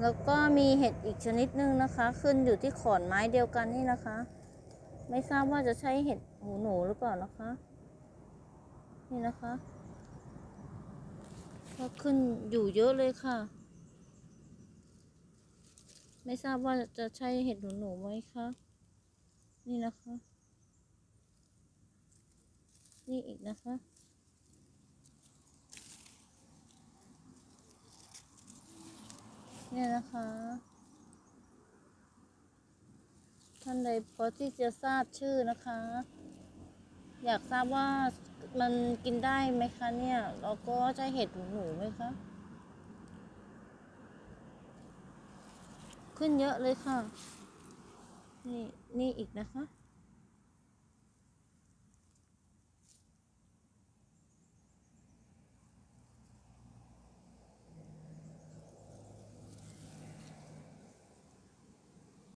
แล้วก็มีเห็ดอีกชนิดนึงนะคะ ขึ้นอยู่ที่ขอนไม้เดียวกันนี่นะคะ ไม่ทราบว่าจะใช่เห็ดหูหนูหรือเปล่านะคะ นี่นะคะก็ขึ้นอยู่เยอะเลยค่ะ ไม่ทราบว่าจะใช่เห็ดหูหนูไหมคะนี่นะคะ นี่อีกนะคะเนี่ยนะคะ ท่านใดพอที่จะทราบชื่อนะคะ อยากทราบว่ามันกินได้ไหมคะเนี่ยแล้วก็ใช่เห็ดหูหนูไหมคะขึ้นเยอะเลยค่ะนี่อีกนะคะ